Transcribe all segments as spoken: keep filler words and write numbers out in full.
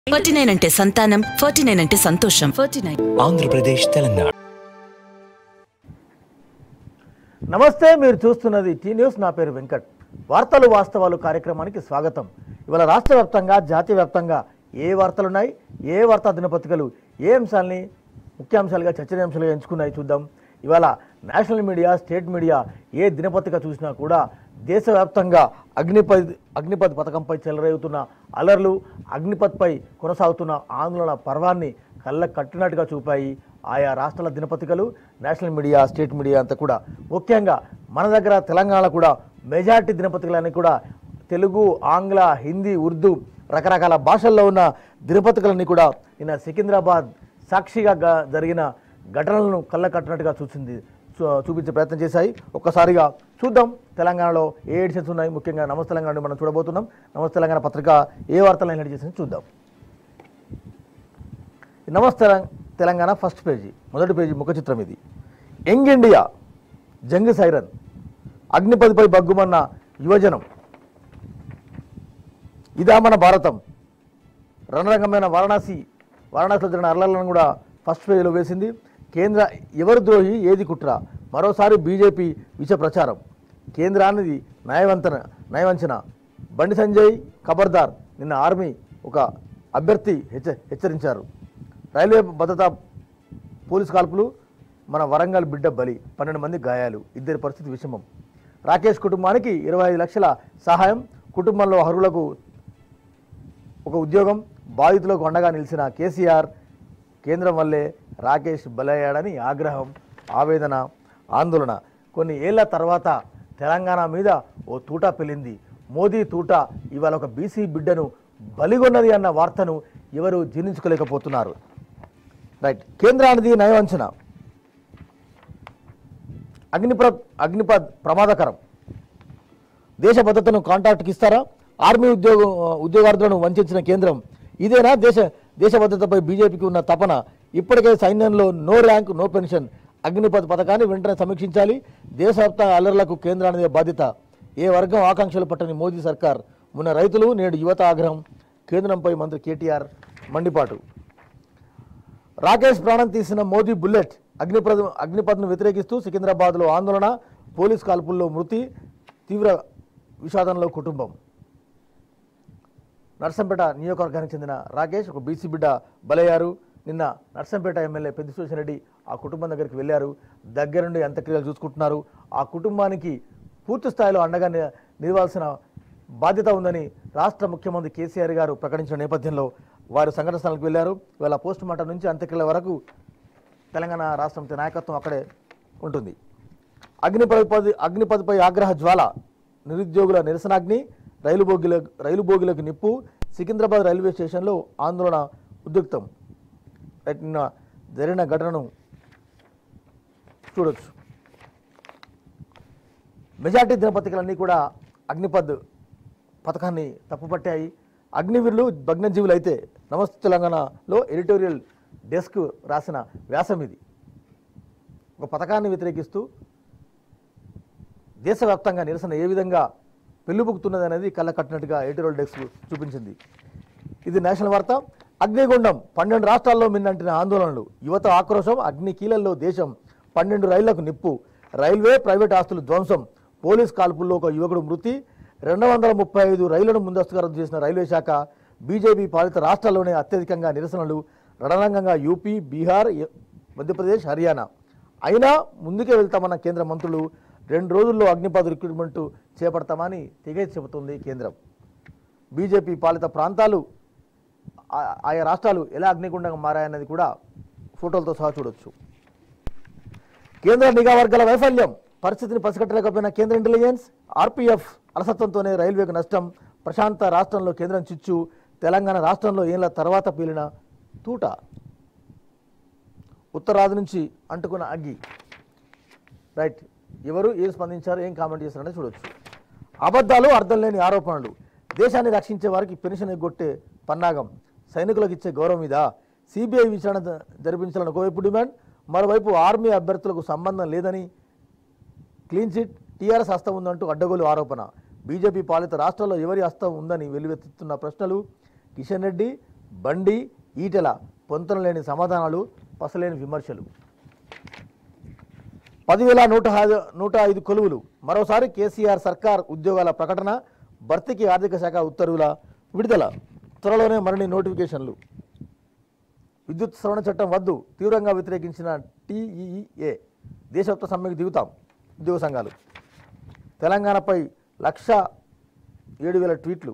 Forty nine అంటే సంతానం, forty nine అంటే సంతోషం. Forty nine Andhra Pradesh, Telangana. నమస్తే, మీరు చూస్తున్నది టీ న్యూస్. నా పేరు వెంకట్. వార్తలు వాస్తవాలు కార్యక్రమానికి స్వాగతం. ఇవాళ రాష్ట్ర వ్యాప్తంగా, జాతీయ వ్యాప్తంగా ఏ వార్తలున్నాయి, ఏ వార్తా దినపత్రికలు ఏ అంశాలని ముఖ్యాంశాలుగా చర్చనీయాంశాలుగా ఎంచుకున్నాయి చూద్దాం. ఇవాళ నేషనల్ మీడియా, స్టేట్ మీడియా ఏ దినపత్రిక చూసినా కూడా దేశవ్యాప్తంగా అగ్నిపథ్ అగ్నిపథ్ పథకంపై చెలరేగుతున్న అలర్లు, అగ్నిపథ్పై కొనసాగుతున్న ఆందోళన పర్వాన్ని కళ్ళ కట్టినట్టుగా చూపాయి ఆయా రాష్ట్రాల దినపత్రికలు, నేషనల్ మీడియా, స్టేట్ మీడియా అంతా కూడా. ముఖ్యంగా మన దగ్గర తెలంగాణ కూడా మెజార్టీ దినపత్రికలన్నీ కూడా తెలుగు, ఆంగ్ల, హిందీ, ఉర్దూ రకరకాల భాషల్లో ఉన్న దినపత్రికలన్నీ కూడా నిన్న సికింద్రాబాద్ సాక్షిగా జరిగిన ఘటనలను కళ్ళ కట్టినట్టుగా చూసింది చూపించే ప్రయత్నం చేశాయి. ఒక్కసారిగా చూద్దాం తెలంగాణలో ఏ ఎడిషన్స్ ఉన్నాయి. ముఖ్యంగా నమస్తే తెలంగాణ మనం చూడబోతున్నాం. నమస్తే తెలంగాణ పత్రిక ఏ వార్తలను హైలైట్ చేసింది చూద్దాం. నమస్తే తెలంగాణ ఫస్ట్ పేజీ, మొదటి పేజీ ముఖ చిత్రం ఇది. యంగ్ ఇండియా, జంగ్ సైరన్, అగ్నిపథ్పై బగ్గుమన్న యువజనం, ఇదా మన భారతం, రణరంగమైన వారణాసి వారణాసిలో జరిగిన అర్లలను కూడా ఫస్ట్ పేజీలో వేసింది. కేంద్ర ఎవరు ద్రోహి, ఏది కుట్ర, మరోసారి బీజేపీ విష ప్రచారం, కేంద్రానికి న్యాయవంతన న్యాయవంచన, బండి సంజయ్ ఖబర్దార్, నిన్న ఆర్మీ ఒక అభ్యర్థి హెచ్చ హెచ్చరించారు. రైల్వే భద్రతా పోలీసు కాల్పులు, మన వరంగల్ బిడ్డ బలి, పన్నెండు మంది గాయాలు, ఇద్దరి పరిస్థితి విషమం. రాకేష్ కుటుంబానికి ఇరవై ఐదు లక్షల సహాయం, కుటుంబంలో అర్హులకు ఒక ఉద్యోగం, బాధితులకు అండగా నిలిచిన కేసీఆర్, కేంద్రం వల్లే రాకేష్ బలయ్యాడని ఆగ్రహం, ఆవేదన, ఆందోళన. కొన్ని ఏళ్ల తర్వాత తెలంగాణ మీద ఓ తూట పెళ్ళింది. మోదీ తూట ఇవాళ ఒక బీసీ బిడ్డను బలిగొన్నది అన్న వార్తను ఎవరు జీర్ణించుకోలేకపోతున్నారు. రైట్. కేంద్రానికి నయవంచన, అగ్నిప్ర అగ్నిపథ్ ప్రమాదకరం, దేశ భద్రతను కాంట్రాక్ట్కి ఇస్తారా, ఆర్మీ ఉద్యోగ ఉద్యోగార్థులను వంచిన కేంద్రం, ఇదేనా దేశ దేశ భద్రతపై బీజేపీకి ఉన్న తపన, ఇప్పటికే సైన్యంలో no rank no pension, Agnipath పథకాన్ని వెంటనే సమీక్షించాలి, దేశవ్యాప్త అల్లర్లకు కేంద్రానిదే బాధ్యత, ఏ వర్గం ఆకాంక్షలు పట్టని మోదీ సర్కార్, మొన్న రైతులు నేడు యువత ఆగ్రహం, కేంద్రంపై మంత్రి కేటీఆర్ మండిపాటు. రాకేష్ ప్రాణం తీసిన మోదీ బుల్లెట్, అగ్నిపథ్ అగ్నిపథ్ను వ్యతిరేకిస్తూ సికింద్రాబాద్లో ఆందోళన, పోలీస్ కాల్పుల్లో మృతి, తీవ్ర విషాదంలో కుటుంబం. నర్సంపేట నియోజకవర్గానికి చెందిన రాకేష్ ఒక బీసీ బిడ్డ బలయ్యారు. నిన్న నర్సంపేట ఎమ్మెల్యే పెద్ది సురేష్ రెడ్డి ఆ కుటుంబం దగ్గరికి వెళ్ళారు. దగ్గరుండి అంత్యక్రియలు చూసుకుంటున్నారు. ఆ కుటుంబానికి పూర్తి స్థాయిలో అండగా నిలవాల్సిన బాధ్యత ఉందని రాష్ట్ర ముఖ్యమంత్రి కేసీఆర్ గారు ప్రకటించిన నేపథ్యంలో వారు సంఘటన స్థలానికి వెళ్ళారు. ఇవాళ పోస్ట్ మార్టం నుంచి అంత్యక్రియల వరకు తెలంగాణ రాష్ట్రం నాయకత్వం అక్కడే ఉంటుంది. అగ్నిపథ్ అగ్నిపథ్పై ఆగ్రహ జ్వాల, నిరుద్యోగుల నిరసనాగ్ని, రైలు బోగిల రైలు బోగిలకు నిప్పు, సికింద్రాబాద్ రైల్వే స్టేషన్లో ఆందోళన ఉద్రిక్తం. నిన్న జరిగిన ఘటనను చూడొచ్చు. మెజార్టీ దినపత్రికలన్నీ కూడా అగ్నిపథ్ పథకాన్ని తప్పుపట్టాయి. అగ్నివీరులు భగ్నజీవులు అయితే నమస్తే తెలంగాణలో ఎడిటోరియల్ డెస్క్ రాసిన వ్యాసం ఇది. ఒక పథకాన్ని వ్యతిరేకిస్తూ దేశవ్యాప్తంగా నిరసన ఏ విధంగా పెళ్లిబుకుతున్నది అనేది కళ్ళ కట్టినట్టుగా ఎడిటోరియల్ డెస్క్ చూపించింది. ఇది నేషనల్ వార్త. అగ్నిగుండం, పన్నెండు రాష్ట్రాల్లో మిన్నంటిన ఆందోళనలు, యువత ఆక్రోశం, అగ్ని కీలల్లో దేశం, పన్నెండు రైళ్లకు నిప్పు, రైల్వే ప్రైవేట్ ఆస్తులు ధ్వంసం, పోలీస్ కాల్పుల్లో ఒక యువకుడు మృతి, రెండు వందల ముప్పై ఐదు రైళ్లను ముందస్తుగా రద్దు చేసిన రైల్వే శాఖ, బీజేపీ పాలిత రాష్ట్రాల్లోనే అత్యధికంగా నిరసనలు, రణరంగంగా యూపీ, బీహార్, మధ్యప్రదేశ్, హర్యానా. అయినా ముందుకే వెళ్తామన్న కేంద్ర మంత్రులు, రెండు రోజుల్లో అగ్నిపథ్ రిక్రూట్మెంట్ చేపడతామని తెగేసి చెబుతుంది కేంద్రం. బీజేపీ పాలిత ప్రాంతాలు, ఆయా రాష్ట్రాలు ఎలా అగ్నిగుండంగా మారాయన్నది కూడా ఫోటోలతో సహా చూడొచ్చు. కేంద్ర నిఘా వర్గాల వైఫల్యం, పరిస్థితిని పసిగట్టలేకపోయిన కేంద్ర ఇంటెలిజెన్స్, ఆర్పీఎఫ్ అలసత్వంతోనే రైల్వేకు నష్టం, ప్రశాంత రాష్ట్రంలో కేంద్రం చిచ్చు, తెలంగాణ రాష్ట్రంలో ఏళ్ల తర్వాత పీలిన తూట, ఉత్తరాది నుంచి అంటుకున్న అగ్గి. రైట్. ఎవరు ఏం స్పందించారు, ఏం కామెంట్ చేస్తారనేది చూడొచ్చు. అబద్ధాలు, అర్థం లేని ఆరోపణలు, దేశాన్ని రక్షించే వారికి పెన్షన్ ఎగ్గొట్టే పన్నాగం, సైనికులకు ఇచ్చే గౌరవం ఇదా, సిబిఐ విచారణ జరిపించాలని ఒకవైపు డిమాండ్, మరోవైపు ఆర్మీ అభ్యర్థులకు సంబంధం లేదని క్లీన్ చిట్, టీఆర్ఎస్ హస్తం ఉందంటూ అడ్డగోలు ఆరోపణ, బీజేపీ పాలిత రాష్ట్రాల్లో ఎవరి హస్తం ఉందని వెల్లువెత్తుతున్న ప్రశ్నలు, కిషన్ రెడ్డి బండి ఈటెల పొంతన లేని సమాధానాలు, పసలేని విమర్శలు. పదివేల నూట నూట ఐదు కొలువులు. మరోసారి కేసీఆర్ సర్కార్ ఉద్యోగాల ప్రకటన, భర్తీకి ఆర్థిక శాఖ ఉత్తర్వుల విడుదల. త్వరలోనే మరిన్ని నోటిఫికేషన్లు. విద్యుత్ సవరణ చట్టం వద్దు తీవ్రంగా వ్యతిరేకించిన టీఈఏ. దేశవ్యాప్త సమ్మెకు దిగుతాం ఉద్యోగ సంఘాలు. తెలంగాణపై లక్ష ఏడు వేల ట్వీట్లు.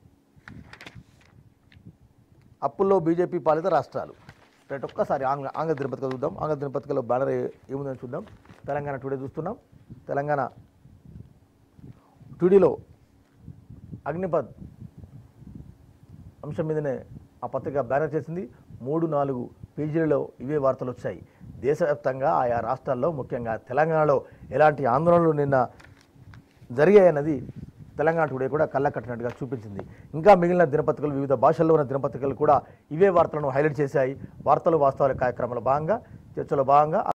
అప్పుల్లో బీజేపీ పాలిత రాష్ట్రాలు. రేటు ఒక్కసారి ఆంగ్ల ఆంగ్ల దినపత్రిక చూద్దాం. ఆంగ్ల దినపత్రికలో బ్యానర్ ఏముందని చూద్దాం. తెలంగాణ టుడే చూస్తున్నాం. తెలంగాణ టుడేలో అగ్నిపథ్ అంశం మీదనే ఆ పత్రిక బ్యానర్ చేసింది. మూడు నాలుగు పేజీలలో ఇవే వార్తలు వచ్చాయి. దేశవ్యాప్తంగా ఆయా రాష్ట్రాల్లో ముఖ్యంగా తెలంగాణలో ఎలాంటి ఆందోళనలు నిన్న జరిగాయన్నది తెలంగాణ టుడే కూడా కళ్ళ కట్టినట్టుగా చూపించింది. ఇంకా మిగిలిన దినపత్రికలు, వివిధ భాషల్లో ఉన్న దినపత్రికలు కూడా ఇవే వార్తలను హైలైట్ చేశాయి. వార్తలు వాస్తవాల కార్యక్రమంలో భాగంగా, చర్చలో భాగంగా